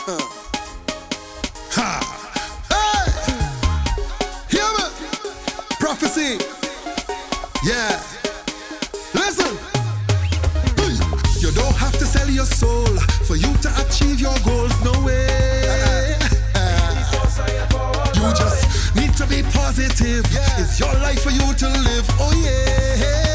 Ha! Hey! Hear me? Prophecy. Yeah. Listen. You don't have to sell your soul for you to achieve your goals. No way. You just need to be positive. It's your life for you to live. Oh yeah.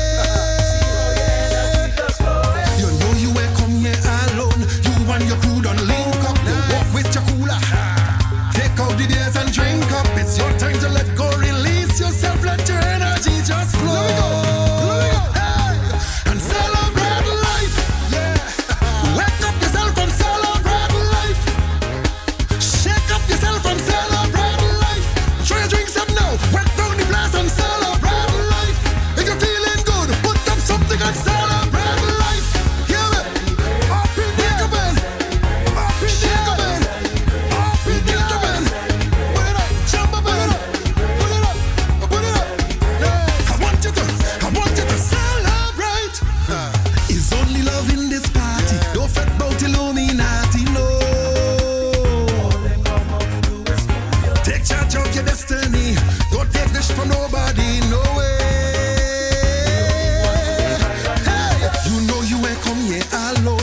You know you ain't come here alone. You and your crew don't link up. You walk with your cooler. Take out the beers and drink up. It's your time to let go. Release yourself. Let your energy just flow. Hey, and celebrate life. Wake up yourself and celebrate life. Shake up yourself and celebrate life. Try to drink some now. Work down the blast and celebrate life. If you're feeling good, put up something and celebrate life. Hear me? Up in the cabin. Up in the cabin. Up in the cabin. Put it up. Jump up in it up. Put it up. Put it up. Yeah. I want you to celebrate. It's only love in this party. Don't fret about Illuminati, no. Take charge of your destiny. Don't take this from nobody, no way. Hey, you know you ain't come here alone.